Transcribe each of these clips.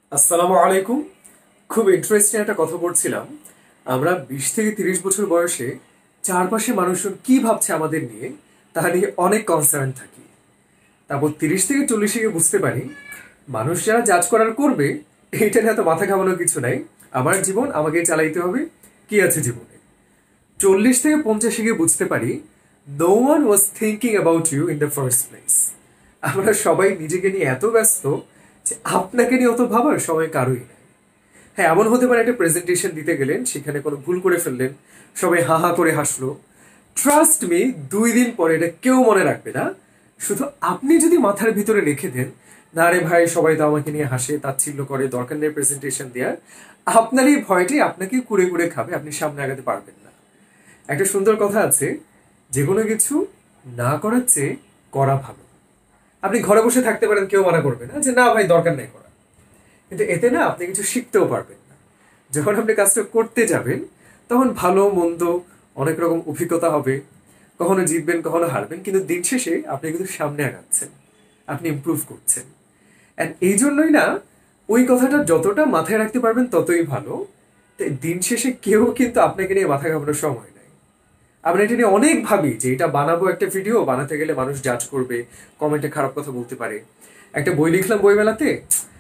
আসসালামু আলাইকুম। খুব ইন্টারেস্টিং একটা কথা বলছিলাম। আমরা 20 থেকে 30 বছর বয়সে চারপাশে মানুষজন কি ভাবছে আমাদের নিয়ে তা নিয়ে অনেক কনসার্ন থাকি। তারপর 30 থেকে 40 গিয়ে বুঝতে পারি মানুষ যারা জাজ করার করবে এইটা নিয়ে এত মাথা ঘামানোর কিছু নাই। আমার জীবন আমাকেই চালাইতে হবে, কি আছে জীবনে। 40 থেকে 50 গিয়ে বুঝতে পারি no one was thinking about you in the first place. আমরা সবাই নিজেকে নিয়ে এত ব্যস্ত যে আপনাকে নিয়ে অত ভাবার সময় কারোই নাই। হ্যাঁ, এমন হতে পারে একটা প্রেজেন্টেশন দিতে গেলেন, সেখানে কোনো ভুল করে ফেললেন, সবাই হা হা করে হাসলো। ট্রাস্ট মি, 2 দিন পরে এটা কেউ মনে রাখবে না। শুধু আপনি যদি মাথার ভিতরে রেখে দেন, না রে ভাই সবাই তো আমাকে নিয়ে হাসে, তাচ্ছিল্য করে, দরকার নেই প্রেজেন্টেশন দেওয়ার, আপনার এই ভয়টাই আপনাকে কুড়ে কুড়ে খাবে, আপনি সামনে আগাতে পারবেন না। একটা সুন্দর কথা আছে, যে কোনো কিছু না করার চেয়ে করা ভালো। আপনি ঘরে বসে থাকতে পারেন, কেউ মানা করবে না যে না ভাই দরকার নেই করা, কিন্তু এতে না আপনি কিছু শিখতেও পারবেন না। যখন আপনি কাজটা করতে যাবেন তখন ভালো মন্দ অনেক রকম অভিজ্ঞতা হবে, কখনো জিতবেন কখনো হারবেন, কিন্তু দিন শেষে আপনি কিন্তু সামনে আগাচ্ছেন, আপনি ইমপ্রুভ করছেন। অ্যান্ড এই জন্যই না, ওই কথাটা যতটা মাথায় রাখতে পারবেন ততই ভালো। তাই দিন শেষে কেউ কিন্তু আপনাকে নিয়ে মাথা ঘামানোর সময় নেই। আমরা এটা নিয়ে অনেক ভাবি যে এটা বানাবো, একটা ভিডিও বানাতে গেলে মানুষ জাজ করবে, কমেন্টে খারাপ কথা বলতে পারে। একটা বই লিখলাম বই মেলাতে,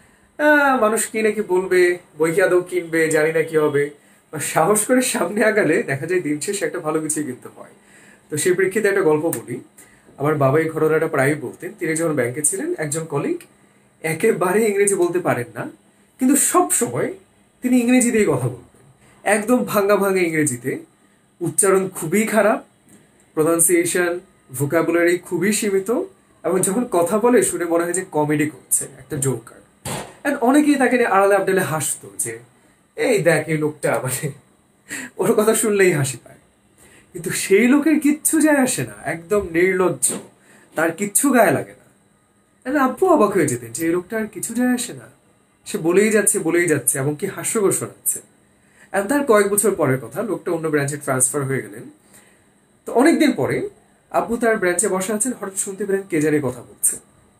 মানুষ কি নাকি বলবে, বই কি আদৌ কিনবে, জানি না কি হবে। বা সাহস করে সামনে আগালে দেখা যায় দিন শেষে একটা ভালো কিছুই কিন্তু হয়। তো সেই প্রেক্ষিতে একটা গল্প বলি। আমার বাবা এই ঘটনাটা প্রায়ই বলতেন। তিনি যখন ব্যাংকে ছিলেন, একজন কলিগ একেবারে ইংরেজি বলতে পারেন না, কিন্তু সব সময় তিনি ইংরেজি দিয়ে কথা বলবেন, একদম ভাঙ্গা ভাঙ্গা ইংরেজিতে। উচ্চারণ খুবই খারাপ, প্রোনাউন্সিয়েশন, ভোকাবুলারি খুবই সীমিত, এবং যখন কথা বলে শুনে মনে হয় যে কমেডি করছে, একটা জোকার। এন্ড অনেকেই তাকে নিয়ে আড়ালে আবডালে হাসতো যে এই দেখ এই লোকটা, মানে ওর কথা শুনলেই হাসি পায়। কিন্তু সেই লোকের কিচ্ছু যায় আসে না, একদম নির্লজ্জ, তার কিচ্ছু গায়ে লাগে না। আব্বু অবাক হয়ে যেতেন যে এই লোকটা আর কিছু যায় আসে না, সে বলেই যাচ্ছে বলেই যাচ্ছে, এমনকি হাস্যকর শোনাচ্ছে। এবং তার কয়েক বছর পরের কথা, লোকটা অন্য ব্রাঞ্চে ট্রান্সফার হয়ে গেলেন। তো অনেকদিন পরে আব্বু তার ব্রাঞ্চে বসে আছেন, হঠাৎ শুনতে পেলেন কে জানি কথা বলছে,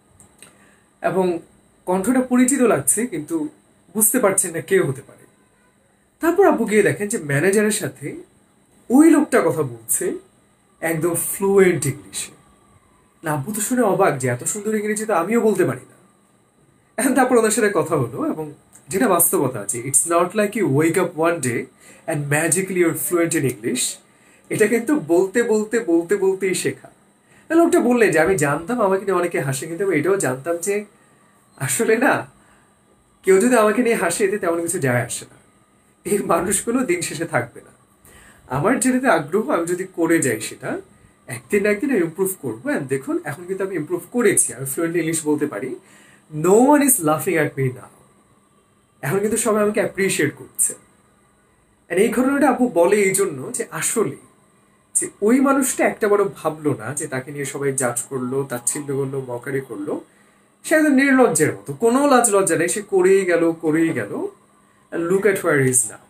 এবং কণ্ঠটা পরিচিত লাগছে কিন্তু বুঝতে পারছেন না কে হতে পারে। তারপর আব্বু গিয়ে দেখেন যে ম্যানেজারের সাথে ওই লোকটা কথা বলছে একদম ফ্লুয়েন্ট ইংলিশে। না, আব্বু তো শুনে অবাক যে এত সুন্দর ইংরেজি তো আমিও বলতে পারি না। এখন তারপর ওদের সাথে কথা হলো, এবং যেটা বাস্তবতা আছে, it's not like you wake up one day and magically you're fluent in English. এটা কিন্তু বলতে বলতে বলতে বলতেই শেখা। লোকটা বললেন যে আমি জানতাম আমাকে নিয়ে অনেকে হাসে, কিন্তু আমি এটাও জানতাম যে আসলে না, কেউ যদি আমাকে নিয়ে হাসে এতে তেমন কিছু যায় আসে না। এই মানুষগুলো দিন শেষে থাকবে না। আমার যেটাতে আগ্রহ, আমি যদি করে যাই সেটা একদিন না একদিন আমি ইমপ্রুভ করবো। অ্যান্ড দেখুন এখন কিন্তু আমি ইমপ্রুভ করেছি, আমি ফ্লুয়েন্ট ইংলিশ বলতে পারি। নো ওয়ান ইজ লাফিং অ্যাট মি নাও। এখন কিন্তু সবাই আমাকে অ্যাপ্রিসিয়েট করছে। আর এই ঘটনাটা আপু বলে এই জন্য যে আসলে যে ওই মানুষটা একটা বড় ভাবলো না যে তাকে নিয়ে সবাই জাজ করলো, তাচ্ছিল্য করলো, মকারি করলো। সে একদম নির্লজ্জের মতো, কোনো লাজ লজ্জা নেই, সে করেই গেল করেই গেল। Look at where is now.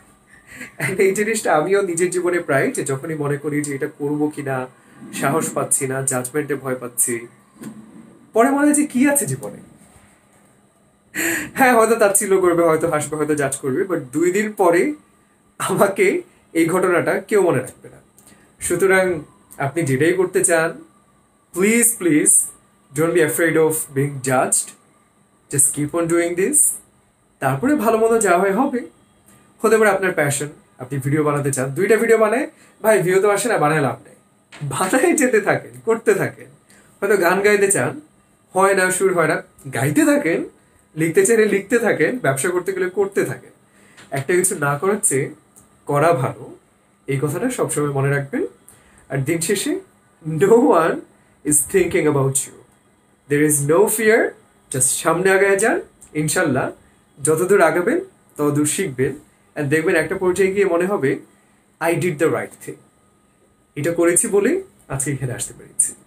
এই জিনিসটা আমিও নিজের জীবনে প্রায়, যে যখনই মনে করি যে এটা করবো কিনা, সাহস পাচ্ছি না, জাজমেন্টে ভয় পাচ্ছি, পরে মনে হয় যে কি আছে জীবনে। হ্যাঁ, হয়তো তাচ্ছিল্য করবে, হয়তো হাসবে, হয়তো জাজ করবে, বাট 2 দিন পরে আমাকে এই ঘটনাটা কেউ মনে রাখবে না। সুতরাং আপনি যেটাই করতে চান, please please don't be afraid of being judged, just keep on doing this. তারপরে ভালো মতো যা হয় হবে। হতে পারে আপনার প্যাশন, আপনি ভিডিও বানাতে চান, 2টা ভিডিও বানায়, ভাই ভিউ তো আসে না, বানায় লাভ নেই, বানায় যেতে থাকেন, করতে থাকেন। হয়তো গান গাইতে চান, হয় না, সুর হয় না, গাইতে থাকেন, লিখতে চাইলে লিখতে থাকেন, ব্যবসা করতে গেলে করতে থাকেন। একটা কিছু না করার চেয়ে করা ভালো, এই কথাটা সবসময় মনে রাখবেন। আর দিন শেষে no one is thinking about you, there is no fear, just সামনে আগায় যান। ইনশাল্লাহ যতদূর আগাবেন ততদূর শিখবেন, অ্যান্ড দেখবেন একটা পর্যায়ে গিয়ে মনে হবে I did the right thing, এটা করেছি বলেই আজকে এখানে আসতে পেরেছি।